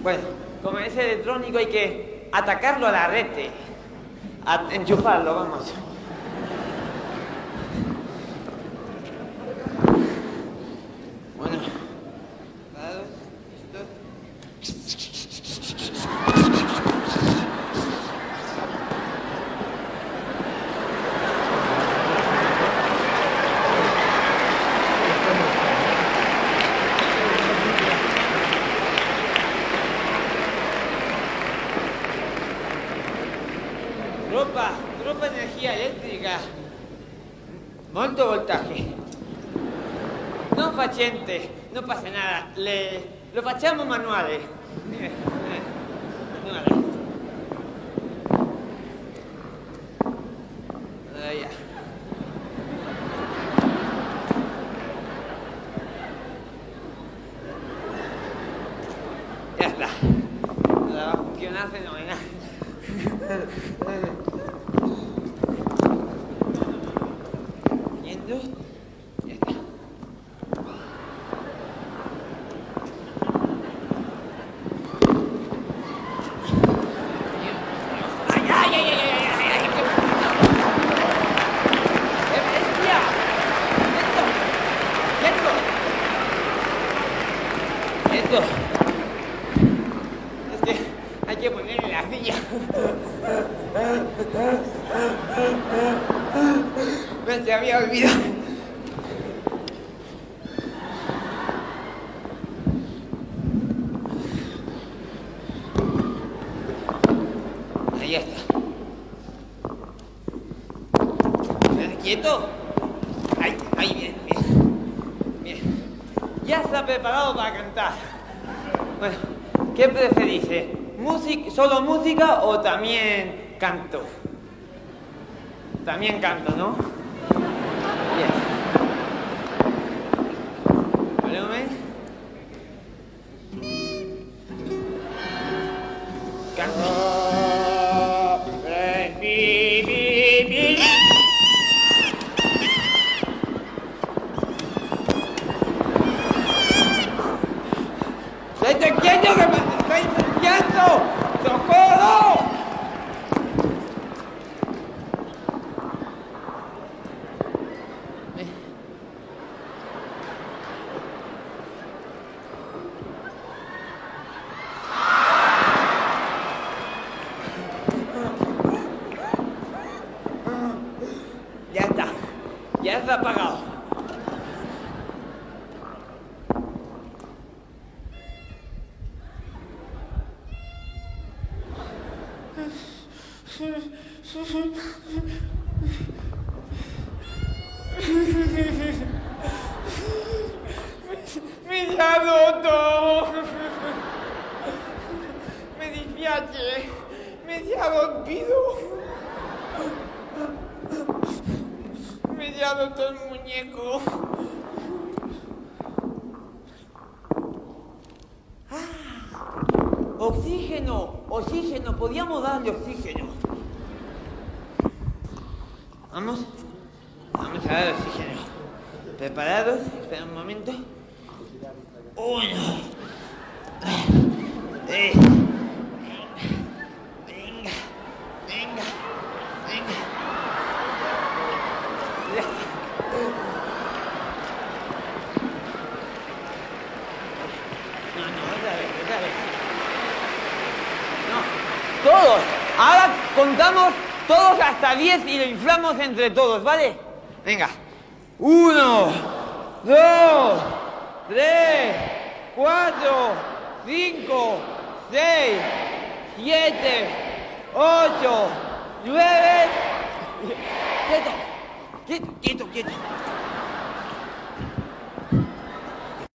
Bueno, como es electrónico hay que atacarlo a la red. Enchufarlo, vamos. Bueno. ¿Parados? ¿Listos? Grupo energía eléctrica, molto voltaje. Non facente, non pasa nada, lo facciamo manuale. Manuale. Ya. Ya está. Ahora va a funcionar fenomenal. Yendo. Ya está. Es que hay que ponerle la silla. Me se había olvidado. Ahí está. ¿Quieto? Ahí, bien. Ya está preparado para cantar. Bueno, ¿qué preferís? ¿Solo música o también canto? También canto, ¿no? Bien. Volumen. Canto. ¡Estate quieto que me estoy limpiando! ¡Socorro! Ya está apagado. Mi si ha roto. Me dispiace. Me si ha rompido. Me si ha roto el muñeco. Oxígeno, podíamos darle oxígeno. Vamos a dar oxígeno. ¿Preparados? Espera un momento. 1. Venga. Otra vez. No, todos. Ahora contamos todos hasta 10 y lo inflamos entre todos, ¿vale? Venga. 1, 2, 3, 4, 5, 6, 7, 8, 9. Quieto.